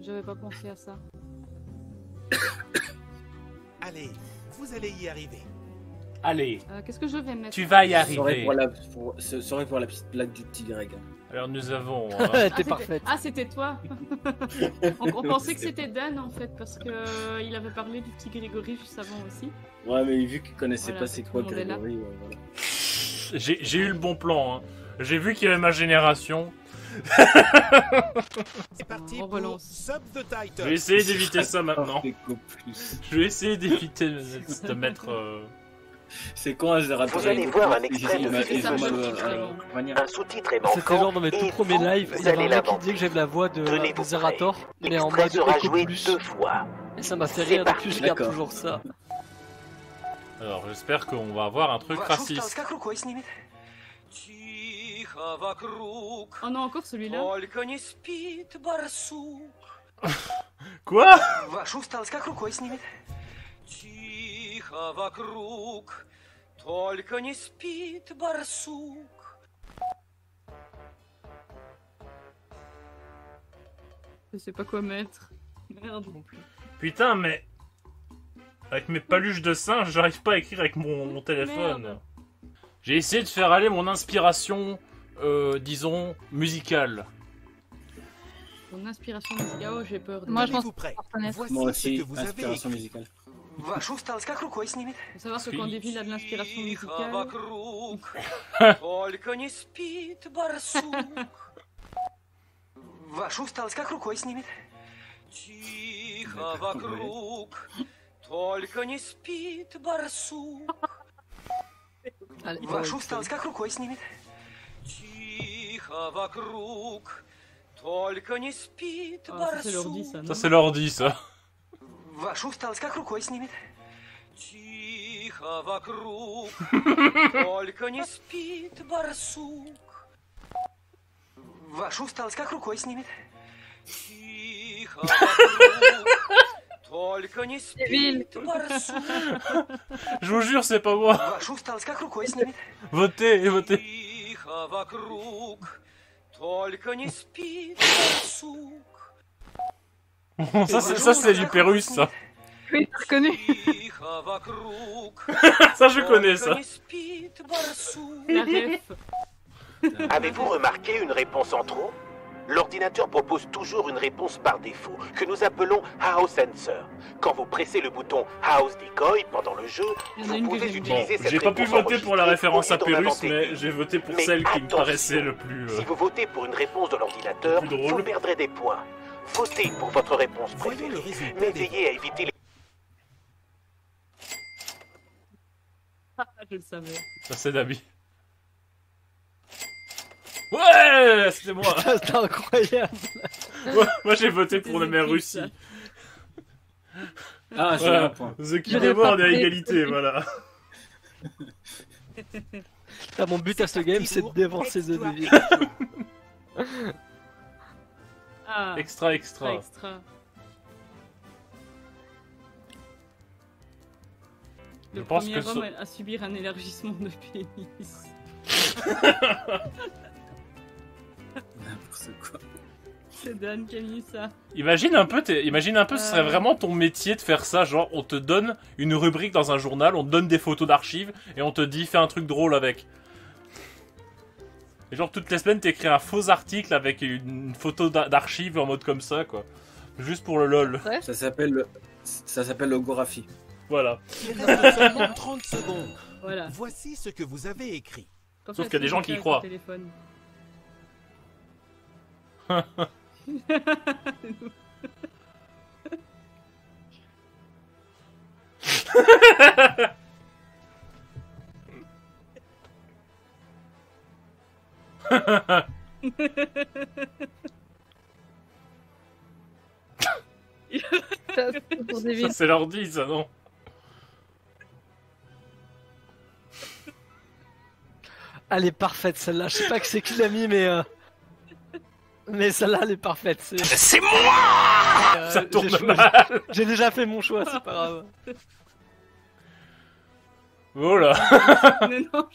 j'avais pas pensé à ça. Allez, vous allez y arriver. Allez, Qu'est-ce que je vais mettre? tu vas y Ce serait arriver. pour la petite blague du petit Greg. Alors nous avons... T'es parfaite. Ah, c'était toi. On pensait que c'était Dan en fait, parce que il avait parlé du petit Grégory juste avant aussi. Ouais, mais vu qu'il connaissait Voilà, pas c'est quoi tout le monde est là. Grégory, voilà. J'ai eu le bon plan. Hein. J'ai vu qu'il y avait ma génération. C'est parti On pour relance. Sub the Je vais Title. essayer d'éviter ça maintenant. Plus. Je vais essayer d'éviter de mettre... C'est quand un Zerator? Vous allez voir un extrait de Un sous-titre est C'était genre dans mes tout premiers lives, il y avait un mec qui disait que j'avais la voix de Tenez-vous Zerator, mais en L'extrait mode sera écho joué plus. 2 fois. Et ça m'a fait C'est rire, depuis je garde D'accord. toujours ça. Alors j'espère qu'on va avoir un truc raciste. Oh non, encore celui-là. Quoi? Je sais pas quoi mettre. Merde. Putain, mais... Avec mes paluches de singe, j'arrive pas à écrire avec mon téléphone. Merde. J'ai essayé de faire aller mon inspiration, disons, musicale. Mon inspiration musicale, oh j'ai peur. Moi, je pense Êtes-vous prêts? reconnaître. Voici Moi ce aussi, que vous avez inspiration écrit. musicale. Faut savoir que quand Devil a de l'inspiration musicale... Allez, Ah, ça c'est l'ordi ça, non? Ça c'est l'ordi, ça. Devil. Je vous jure, c'est pas moi. Votez, votez. Ça c'est du Pérus, ça. Oui, t'as reconnu. Ça je connais, ça. La ref. Avez-vous remarqué une réponse en trop? L'ordinateur propose toujours une réponse par défaut, que nous appelons House Answer. Quand vous pressez le bouton House Decoy pendant le jeu, Il y en a vous une que pouvez j'aime Bon, utiliser cette j'ai pas pu réponse voter pour la enregistrée référence au à lieu d'en Pérus, inventer mais une. j'ai voté pour Mais celle qui me attention, paraissait le plus... Si vous votez pour une réponse de l'ordinateur, le plus drôle. vous perdrez des points. Votez pour votre réponse Voyons le préférée, résultat mais des veillez à éviter les... Je le savais. Ça c'est Dabi. Ouais, c'était moi. c'est incroyable. Moi j'ai voté pour le maire C'était Russie. Ah, c'est Voilà. un point. The King J'avais est mort, on pas est à fait. égalité, voilà. Là, mon but à ce game, c'est de dévancer The Devil. Ah, Extra, extra. extra. Je Le pense premier que homme à subir un élargissement de pénis. N'importe quoi. C'est Dan qui a mis ça. Imagine un peu, ce serait vraiment ton métier de faire ça, genre on te donne une rubrique dans un journal, on te donne des photos d'archives et on te dit fais un truc drôle avec. Et genre toutes les semaines t'écris un faux article avec une photo d'archives en mode comme ça quoi. Juste pour le lol. Ça s'appelle logographie. Voilà. Il reste seulement 30 secondes. Voilà. Voici ce que vous avez écrit. Comme Sauf ça, qu'il y a des tu gens le qui y fais croient. avec ton téléphone. Ça, c'est pour Devil. Ça c'est l'ordi ça non. Elle est parfaite celle-là. Je sais pas que c'est qui l'a mis, mais celle-là, elle est parfaite. C'est moi! Ça tourne j'ai mal. J'ai déjà fait mon choix, c'est pas grave. Voilà. Mais non,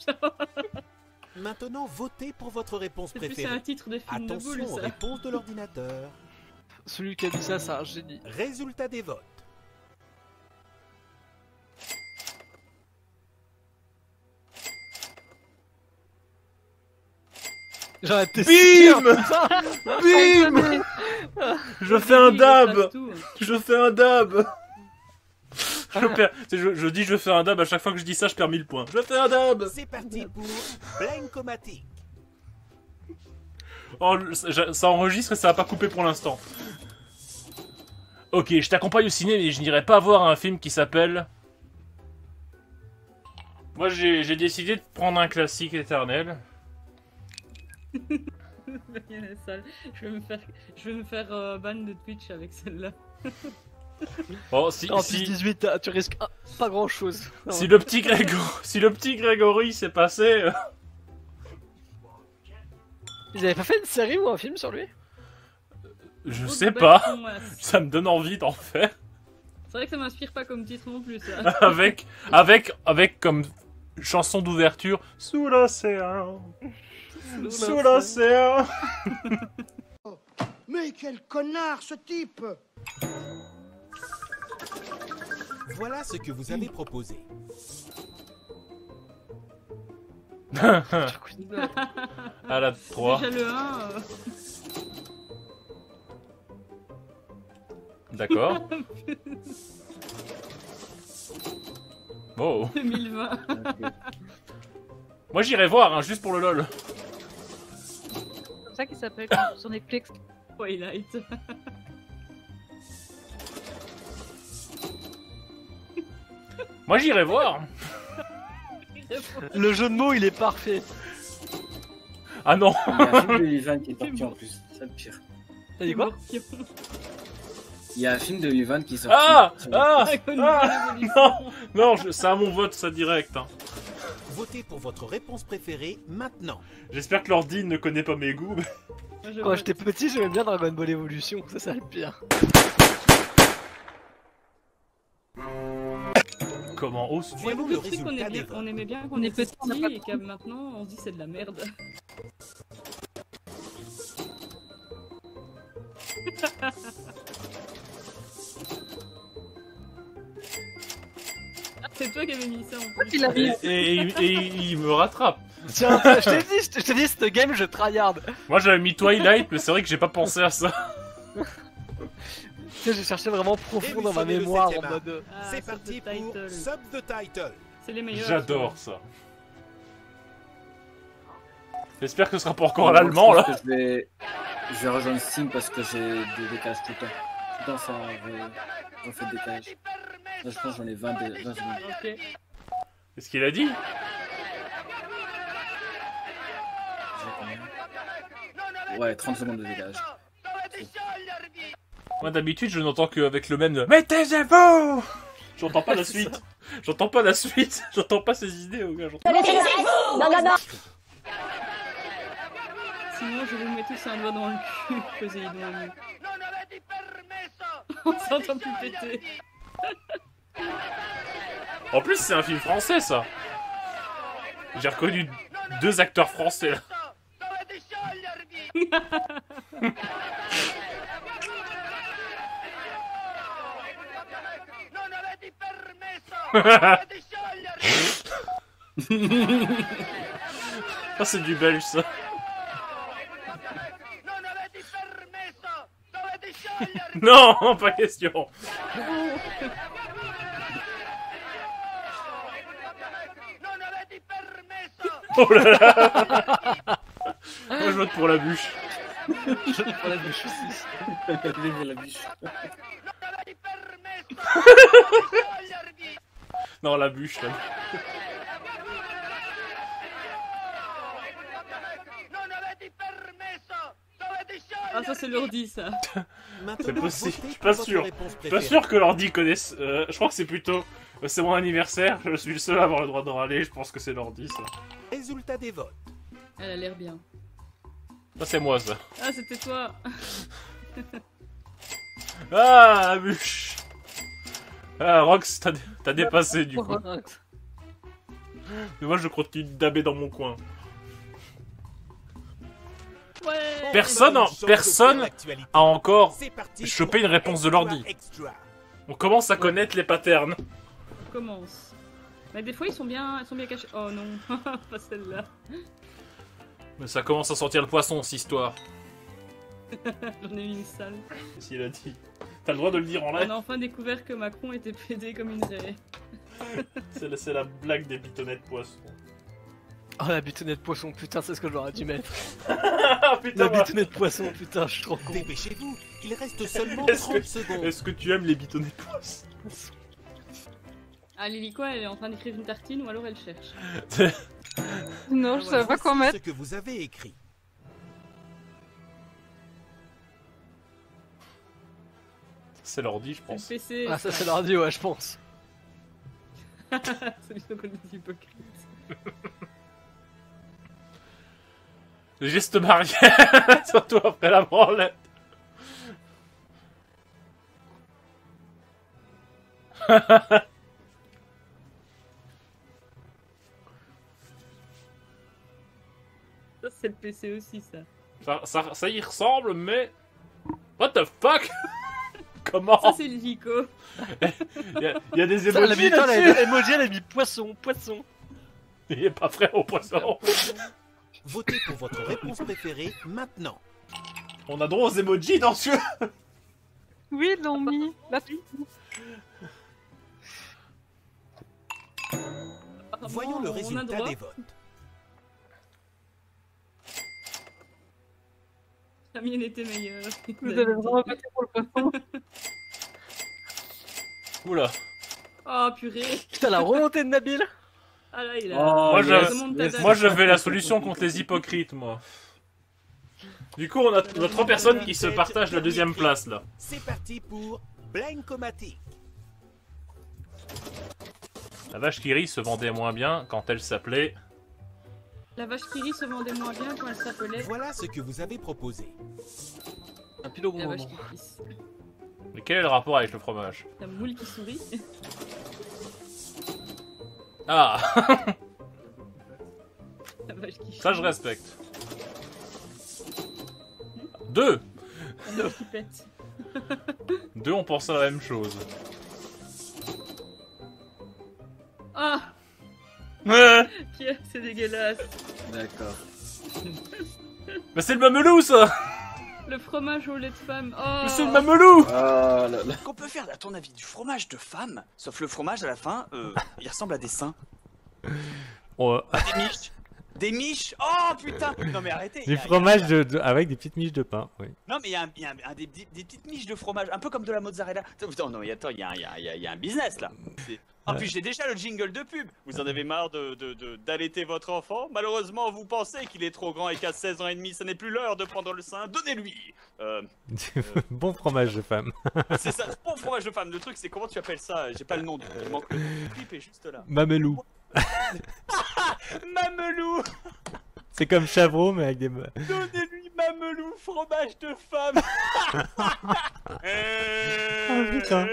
Maintenant, votez pour votre réponse c'est plus un préférée. titre de film de Attention boule, aux ça. réponses de l'ordinateur. Celui qui a dit ça, c'est un génie. Résultat des votes. J'aurais été Bim Bim. Je fais un Il dab passe tout. Je fais un dab je dis je fais un dab, à chaque fois que je dis ça, je perds 1000 points. Je fais un dab C'est parti pour Blancomatic. Oh, ça enregistre et ça va pas couper pour l'instant. Ok, je t'accompagne au ciné, mais je n'irai pas voir un film qui s'appelle... Moi, j'ai décidé de prendre un classique éternel. Il y a la salle. Je vais me faire ban de Twitch avec celle-là. Bon, En plus 18, tu risques pas grand chose. si le petit Grégory s'est passé... Ils avaient pas fait une série ou un film sur lui? je Oh, sais de pas. bâton, ouais. Ça me donne envie d'en faire. C'est vrai que ça m'inspire pas comme titre non plus, ça. avec comme chanson d'ouverture Sous l'océan. Sous l'océan. Mais quel connard ce type! Voilà ce que vous avez proposé. À la 3. Déjà le 1. D'accord. Oh. 2020. Moi j'irai voir, hein, juste pour le lol. C'est comme ça qu'il s'appelle sur Netflix. Twilight. Moi j'irai voir. Le jeu de mots, il est parfait. Ah non. Il y a un film de Livan qui est sorti en plus, c'est ça le pire. T'as dit quoi? Il y a un film de Livan qui est sorti. Ah sur ah Netflix. ah non non, c'est à mon vote ça direct. Hein. Votez pour votre réponse préférée maintenant. J'espère que l'ordi ne connaît pas mes goûts. Quand j'étais petit, j'aimais bien Dragon Ball Evolution, ça c'est le pire. Comment ose-tu? Il y a beaucoup le de trucs résultat des on aimait bien quand On on est était petit, on n'a pas petit et que maintenant on se dit c'est de la merde. C'est toi qui avais mis ça en plus. Il a mis. Et il me rattrape. Tiens, je t'ai dit, cette game, je tryhard. Moi j'avais mis Twilight, mais c'est vrai que j'ai pas pensé à ça. Tu sais, j'ai cherché vraiment profond dans ma Début mémoire le en septième mode. Ah, C'est parti pour Subtitle. Sub the Title. C'est les meilleurs. J'adore ça. J'espère que ce sera pas encore à l'allemand là. Je vais rejoindre Steam parce que j'ai des décalages tout le temps. Tout le temps ça refait des décalages. Là, je pense que j'en ai 20 secondes. Ok. Qu'est-ce qu'il a dit? J'ai combien? Ouais, 30 secondes de décalage. Moi d'habitude je n'entends qu'avec le même mais taisez-vous. J'entends pas la suite. J'entends pas la suite. J'entends pas ses idées au gars. Sinon je vous mets tous un doigt dans le cul, Poséidon. On s'entend plus péter. En plus c'est un film français ça. J'ai reconnu 2 acteurs français là. Ah, c'est du belge ça. Non, pas question. Oh là là. Moi je vote pour la bûche. Pour la bouche aussi. Levez la biche. Non, la bûche là. Ah ça c'est l'ordi ça. Maintenant, C'est possible. votez Je suis pour pas votre sûr. réponse Je suis pas préférée. sûr que l'ordi connaisse. Je crois que c'est plutôt. C'est mon anniversaire. Je suis le seul à avoir le droit de râler. Je pense que c'est l'ordi ça. Résultat des votes. Elle a l'air bien. Ça c'est moi ça. Ah c'était toi. Ah la bûche. Ah Rox, t'as dépassé du coup. Mais moi je continue de daber dans mon coin. Ouais. Personne a encore C'est parti chopé pour une réponse de l'ordi. Extra. On commence à connaître les patterns. On commence. Mais des fois ils sont bien cachés. Oh non, pas celle-là. Mais ça commence à sentir le poisson, cette histoire. J'en ai eu une sale. S'il a dit. T'as le droit de le dire en On live. a enfin découvert que Macron était pédé comme une raie. C'est la blague des bitonnettes poissons. Oh la bitonnette poisson, putain, c'est ce que j'aurais dû mettre. Ah putain, La bitonnette poisson, putain, je suis trop con. Dépêchez-vous, il reste seulement Est-ce 30 secondes. Est-ce que tu aimes les bitonnettes poissons? Ah Lilico, elle est en train d'écrire une tartine ou alors elle cherche. Non, je savais pas quoi Voici mettre. ce que vous avez écrit. C'est l'ordi, je C'est pense. le PC. Ah, ça c'est l'ordi, ouais, je pense. Solution qu'on est hypocrite. Le geste barrière, surtout après la branlette. Ça c'est le PC aussi ça. Ça y ressemble, mais... What the fuck? Comment? Ça c'est Lilico. Il y a des Ça, la emojis bitonnette, là-dessus. emoji, elle a mis poisson, poisson. Il est pas prêt au poisson. Votez pour votre réponse préférée maintenant. On a droit aux emojis dans ce jeu. Oui, ils l'ont mis. Là, Voyons le On a résultat droit. des votes. La mienne était meilleure. vous allez vraiment voter pour le poisson. Oula. Oh purée. Putain, la remontée de Nabil. Ah là il a. Oh, Moi, yes, Demande yes. ta Moi je vais la solution contre les hypocrites, moi. Du coup, on a 3 personnes qui se partagent la deuxième place, là. C'est parti pour Blancomatic. La vache qui rit se vendait moins bien quand elle s'appelait... La vache qui rit se vendait moins bien quand elle s'appelait Voilà ce que vous avez proposé. Un pile au bon la vache moment. qui pisse. Mais quel est le rapport avec le fromage? La moule qui sourit. Ah. La vache qui Ça, je respecte. 2. La vache qui pète. 2, on pense à la même chose. Ah Mais Pierre, c'est dégueulasse. D'accord. c'est le mamelou, ça. Le fromage au lait de femme. Oh Mais c'est le mamelou. Ah là là. Qu'on peut faire, à ton avis, du fromage de femme, sauf le fromage à la fin, il ressemble à des seins. Des miches. Des miches. Oh putain. Non mais arrêtez. Du fromage avec des petites miches de pain, oui. Non mais il y a, des petites miches de fromage, un peu comme de la mozzarella. Attends, non, attends, il y a un business là. En plus j'ai déjà le jingle de pub. Vous en avez marre d'allaiter votre enfant? Malheureusement vous pensez qu'il est trop grand et qu'à 16 ans et demi ce n'est plus l'heure de prendre le sein. Donnez-lui. Bon fromage de femme. C'est ça, bon fromage de femme. Le truc c'est comment tu appelles ça? J'ai pas le nom du il manque le clip est juste là. Mamelou. Mamelou. C'est comme Chavreau mais avec des... Donnez-lui Mamelou, fromage de femme. Oh putain.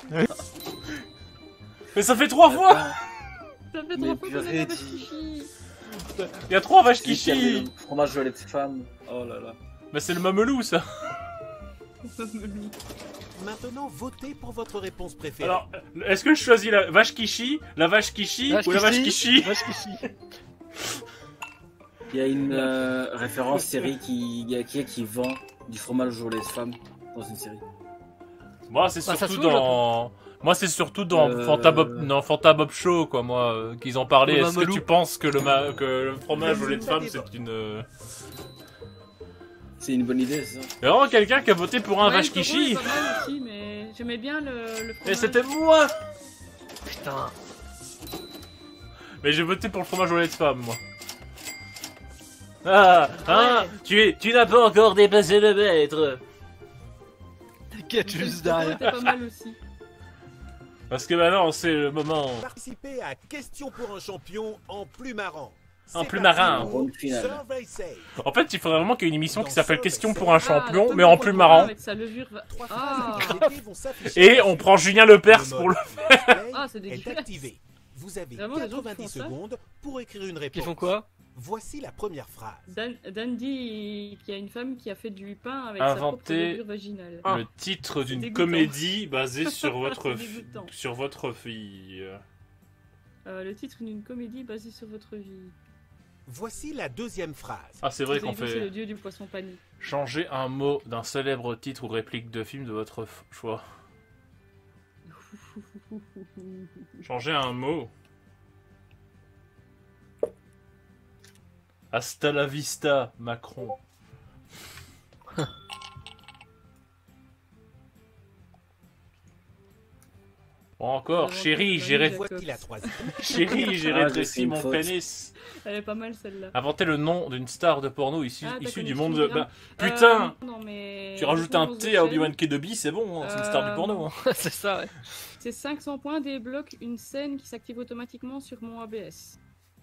Mais ça fait 3 fois. Ça fait Mais 3 fois qu'on a purée, la vache dis. qui chie. Il y a 3 vaches qui Si, il y avait chient. le fromage au lait de femme. Oh là là. Mais c'est le mamelou, ça. Maintenant, votez pour votre réponse préférée. Alors, est-ce que je choisis la vache qui chie, la vache qui chie ou la vache qui chie? Vache qui chie. Il y a une référence série qui vend du fromage au lait de femme dans une série. Moi, c'est Bah, ça surtout se voit, dans... Moi, c'est surtout dans Fanta Bob Show, quoi, moi, qu'ils en parlaient. Le Est-ce que mamelou. tu penses que le fromage au lait de femme, c'est une... C'est une bonne idée, c'est ça. Il y a vraiment quelqu'un qui a voté pour un Ouais, vache le qui fromage est chie. pas mal aussi, mais j'aimais bien le fromage. Et c'était moi. Putain. Mais j'ai voté pour le fromage au lait de femme, moi. Ah, hein, tu n'as pas encore dépassé le maître. T'inquiète, juste Le derrière. était pas mal aussi. Parce que maintenant, c'est le moment. Participez à Question pour un champion en plus marrant. En C'est plus parti marin. pour Ronde finale. Survey Save. En fait, il faudrait vraiment qu'il y ait une émission qui s'appelle Question pour un Ah, champion, la mais en pomme plus de marrant. avec sa levure va- Trois Ah, phases d'activité vont s'afficher. Et on prend Julien Lepers Le pour le... mode Play Ah, c'est est dégueulasse. activé. Vous avez Vraiment, les gens qui 90 font ça secondes pour écrire une Qui réponse. font quoi? Voici la première phrase. Dan dit qu'il y a une femme qui a fait du pain avec sa propre Inventer levure vaginale. le titre C'est d'une dégoûtant. comédie basée sur votre, C'est dégoûtant. sur votre fille. Le titre d'une comédie basée sur votre vie. Voici la deuxième phrase. Ah, c'est vrai qu'on Poséidon, c'est le fait dieu du poisson pané. changer un mot d'un célèbre titre ou réplique de film de votre choix. Changer un mot. Hasta la vista, Macron. Bon, encore, chérie, Voici la troisième. Chérie, j'ai Ah, j'ai rétréci fait une mon faute. pénis. Elle est pas mal celle-là. Inventer le nom d'une star de porno Ah, ta issue du connexion monde de... vient. putain Non, mais... Tu rajoutes un T à Obi-Wan Kenobi, c'est bon, hein, c'est une star du porno. Hein. C'est ça, ouais. C'est 500 points débloque une scène qui s'active automatiquement sur mon ABS.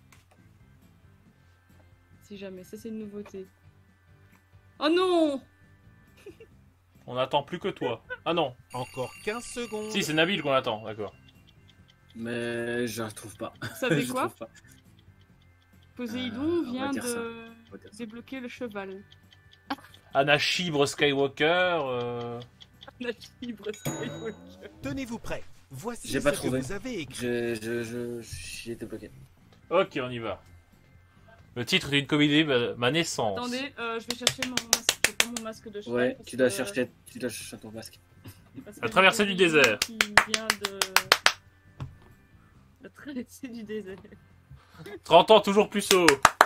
Si jamais, ça c'est une nouveauté. Oh non! On attend plus que toi. Ah non, Encore 15 secondes. si c'est Nabil qu'on attend, d'accord. Mais je la retrouve pas. Vous savez Je quoi? trouve pas. Poséidon On va vient dire ça. de On va dire ça. débloquer le cheval. Anna Chibre Skywalker. La fibre Skywalker. Tenez-vous prêts. Voici J'ai ce pas que trouvé. vous avez écrit. J'y étais bloqué. Ok, on y va. Le titre d'une comédie, ma naissance. Attendez, je vais chercher mon masque. Je prends mon masque de cheval. Ouais, parce tu dois que- chercher ton masque. parce La que traversée j'ai du une désert. Qui vient de... La traversée du désert. 30 ans, toujours puceau.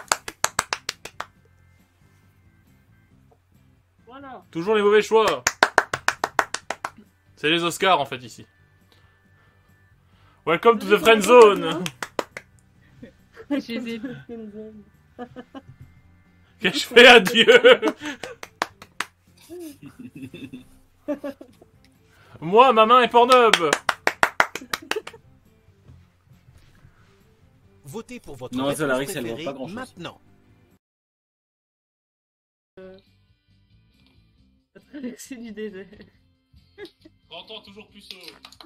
Voilà. Toujours les mauvais choix. C'est les Oscars en fait ici. Welcome to the friend zone. Je les ai- Qu'ai-je fait à Dieu? Moi, ma main est Pornhub. Votez pour votre Non, réponse Zolaris, elle préférée voit pas grand-chose. maintenant. La traversée du désert. 30 ans, toujours puceau.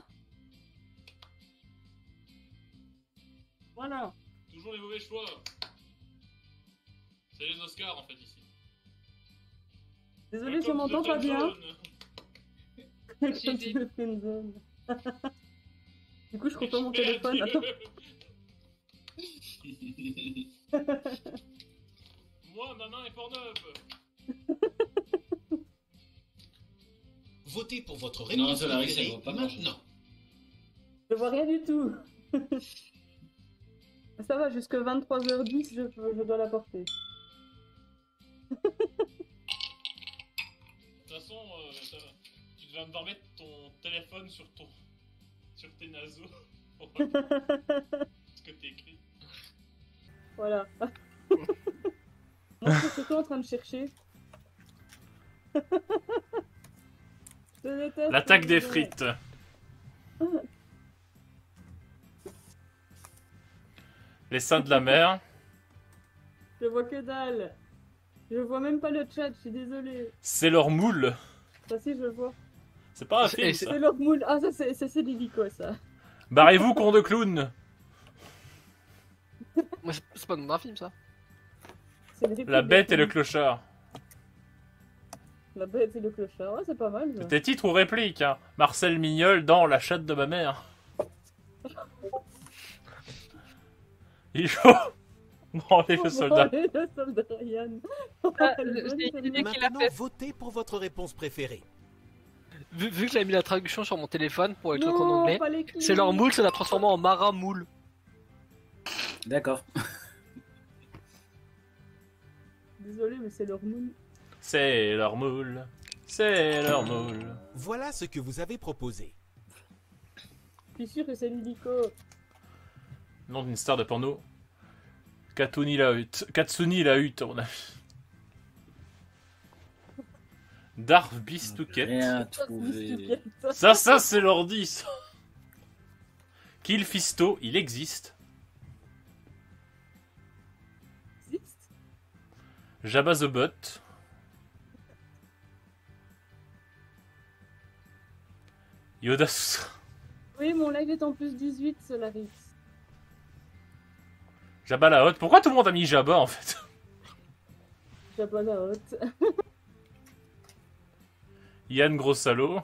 Voilà. Toujours les mauvais choix. C'est les Oscars en fait ici. Désolé, je m'entends pas bien. J'ai des- Le friendzone. Du coup, je reprends mon téléphone. Attends. Moi, ma main est Pornhub. Votez pour votre Non, réponse Zolaris, elle préférée voit pas grand-chose. maintenant. Je vois rien du tout. Ça va, jusque 23h10, je dois la porter. De toute façon, tu devrais me remettre ton téléphone sur tes naseaux pour voir ce que t'écris. Voilà. Moi, je suis surtout en train de chercher. Je déteste L'attaque les des gens. frites. Les seins de la mer. Je vois que dalle. Je vois même pas le chat, je suis désolée. C'est leur moule. Ça si, je le vois. C'est pas un film, Et ça. C'est leur moule. Ah, ça c'est l'hélico, ça. Barrez-vous, con de clown. Moi, c'est pas le nom d'un film, ça. C'est une réplique La de bête et le film. clochard. La bête et le clochard. Ouais, c'est pas mal, ça. Tes titres ou répliques, hein. Marcel Mignol dans La chatte de ma mère. Il est chaud. Bon, allez, le soldat. Le soldat Ryan. Ah, Elle est j'ai bonne, une celle-là. idée qu'il a Maintenant, fait. votez pour votre réponse préférée. Vu que j'avais mis la traduction sur mon téléphone pour les trucs en Non, anglais, pas les clés. c'est leur moule, ça l'a transformé en marin moule. D'accord. Désolé, mais c'est leur moule. C'est leur moule. C'est leur moule. Voilà ce que vous avez proposé. Je suis sûr que c'est l'hélico. Nom d'une star de porno. Katsuni la hutte, à mon avis. Darth Bistouquette. Rien trouvé. Ça, c'est l'ordi, ça. Kill Fisto, il existe. Existe. Jabba the Butt. Yoda. Oui, mon live est en plus 18, Solaris. Jabba la Hotte. Pourquoi tout le monde a mis Jabba en fait? Jabba la Hotte. Yann gros salaud.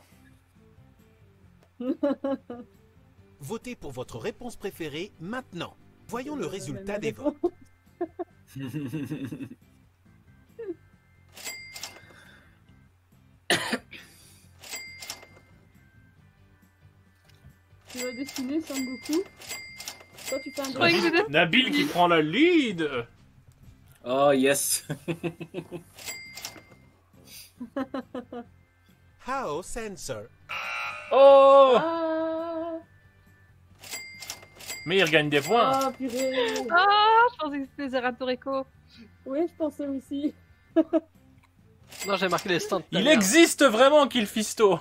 Votez pour votre réponse préférée maintenant. Voyons le résultat des votes. Tu vas dessiner Sangoku. Toi, tu fais un croyais que c'était- Nabil qui prend la lead. Oh yes. How Sensor. Oh! Ah, Mais il regagne des points. ah, purée. Ah, je pensais que c'était Zeratoreko. Oui, je pensais aussi. Non, j'ai marqué les stands. tout à Il l'heure. existe vraiment Killfisto.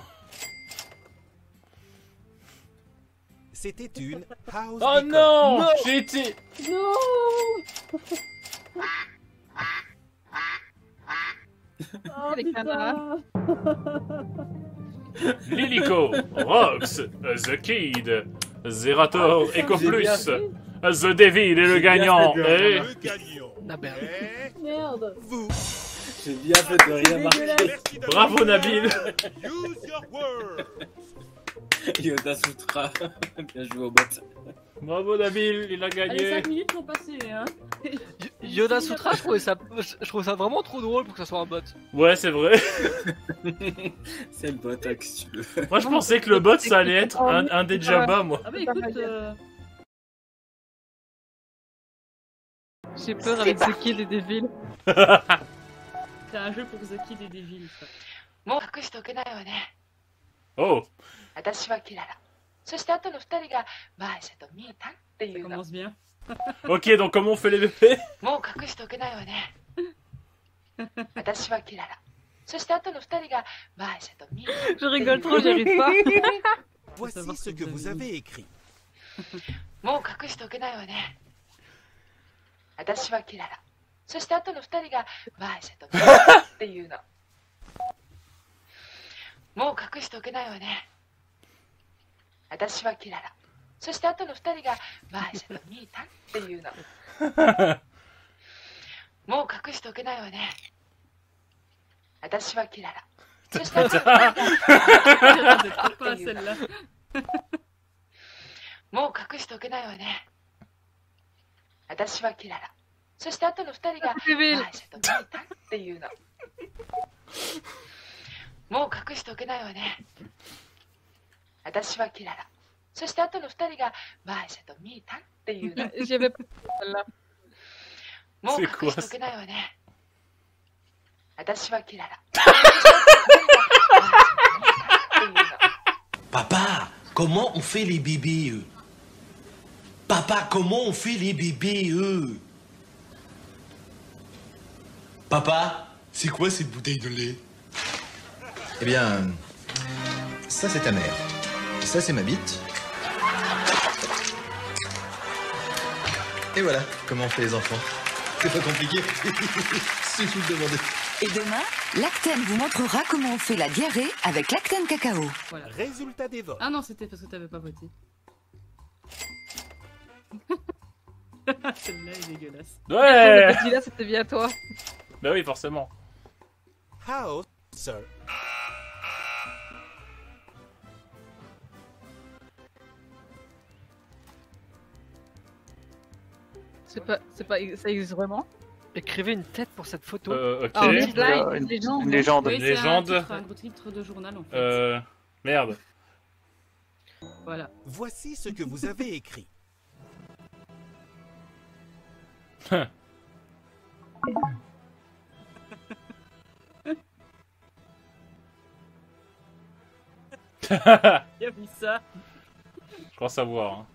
C'était une House Oh Decoy. non, j'ai été... Non. Oh, Les putain. canards. Lilico, Rox, The Kid, Zerator, Eco j'ai bien Plus, fait. The Devil et le J'ai bien gagnant. fait de Et... Le gagnant Ah, merde. est Merde. vous. J'ai bien fait de rien marquer. Merci d'avoir Bravo, joué. Nabil. Use your words. Yoda Sutra. Bien joué au bot. Bravo Nabil, il a Allez, gagné. 5 minutes sont passées, hein. Yoda Sutra, je trouvais ça vraiment trop drôle pour que ça soit un bot. Ouais, c'est vrai. C'est le bot, hein, qu'est-ce que tu veux. Moi, je pensais que le bot, ça allait être un des Jabba, moi. Ah bah écoute, J'ai peur avec The Kid et Devil. c'est un jeu pour The Kid et Devil, ça. もう隠しておけないわね。 Oh, 私はキララ。そしてあとの二人がマーシャとミータンってい Ça うの。 commence bien. ok, donc comment on fait les bébés? もう隠しておけないわね。私はキララ。そしてあとの二人がマーシャとミータン。 Je rigole trop, j'y arrive pas. Voici ce que vous avez écrit. もう隠しておけないわね。私はキララ。そしてあとの二人がマーシャとミータンっていうの。もう隠しておけないわね。私はキララ。そしてあとの二人がマーシャとミータンっていうの。もう隠しておけないわね。私はキララ。そしてあとの二人が J'attendais pas celle-là. もう隠しておけないわね。私はキララ。そしてあとの二人がマーシャとミータンっていうの。もう隠しておけないわね。私はキララ。そしてあとの二人がマーシャとミータンっていうの。 J'avais pas celle-là. もう隠しておけないわね。私はキララ。 Papa, comment on fait les bébés Papa, comment on fait les bébés Papa, c'est quoi cette bouteille de lait? Eh bien, ça c'est ta mère. Ça c'est ma bite. Et voilà comment on fait les enfants. C'est pas compliqué. Suffit de demander. Et demain, Lacten vous montrera comment on fait la diarrhée avec Lacten Cacao. Voilà. Résultat des votes. Ah non, c'était parce que t'avais pas voté. Celle-là est dégueulasse. Ouais. Dit là, c'était bien toi. Bah oui, forcément. How Sir. C'est pas, ça existe vraiment. Écrivez une tête pour cette photo. Ok. Ah, une slide, une légende. Une légende. Oui, c'est Légende. un gros titre de journal en fait. Merde. Voilà. Voici ce que vous avez écrit. Il a vu ça. Je crois savoir. Hein.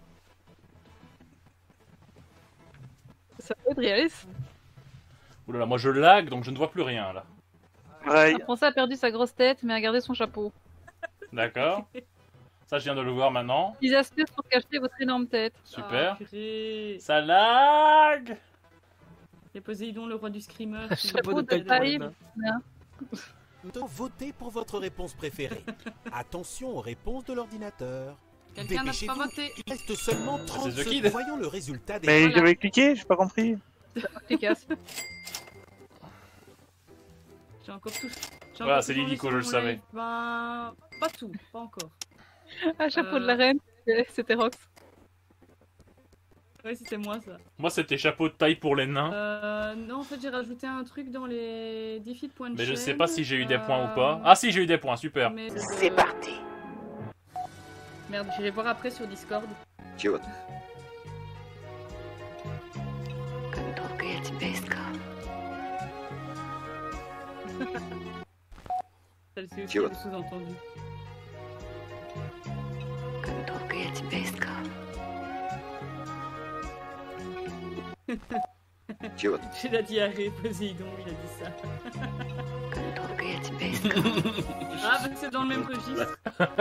Ça peut être réaliste. Oulala, moi je lag donc je ne vois plus rien là. Ouais. Le Français a perdu sa grosse tête, mais a gardé son chapeau. D'accord. Ça, je viens de le voir maintenant. 10 astuces pour cacher votre énorme tête. Super. Ah, purée. Ça lag. Et Poséidon, le roi du screamer. Chapeau de taille taille. Votez pour votre réponse préférée. Attention aux réponses de l'ordinateur. Quelqu'un n'a pas Dépêchez-vous, voté. il reste seulement 30 The Kid. secondes. Voyons le résultat des Mais votes. j'avais cliqué, j'ai pas compris. Efficace. J'ai encore tout. j'ai Voilà, encore c'est tout Lilico, changé je sur le mon savais. live. Ben, pas tout, pas encore. Ah, chapeau de la reine, c'était Rox. Ouais, c'était moi ça. Moi, c'était chapeau de taille pour les nains. Non, en fait, j'ai rajouté un truc dans les défis de points de Mais je chaîne. sais pas si j'ai eu des points ou pas. Ah si, j'ai eu des points, super. Mais C'est parti. Merde, j'irai voir après sur Discord. Celle-ci aussi, le sous-entendu. J'ai la diarrhée, Poséidon, il a dit ça. Ah, bah c'est dans le même registre.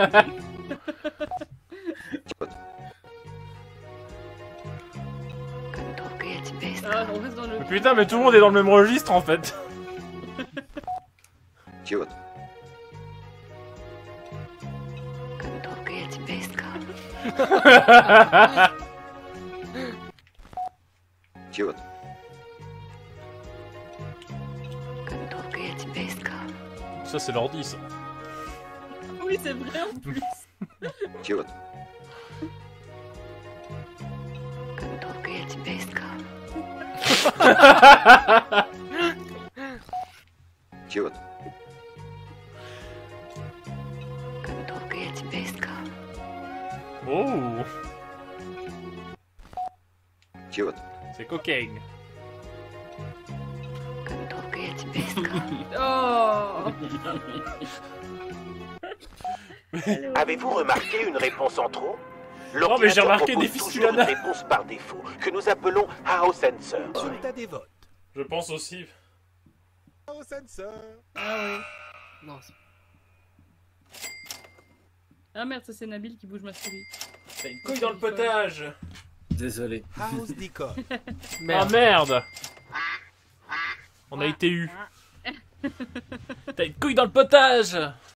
Ah, on reste dans le... Mais putain, mais tout le monde est dans le même registre en fait. Ça c'est l'ordi ça. Oui, c'est vrai en plus. Oh. C'est cocaine. Oh. Avez-vous remarqué une réponse en trop? Non mais j'ai remarqué des propose toujours une fistulas. réponse par défaut, que nous appelons House Answer. Résultat des votes. Je pense aussi. House Answer. Ah ouais. Non, Ah merde, ça c'est Nabil qui bouge ma souris. T'as une couille dans le potage. Désolé. House Decoy. Ah merde. On a été eu. T'as une couille dans le potage.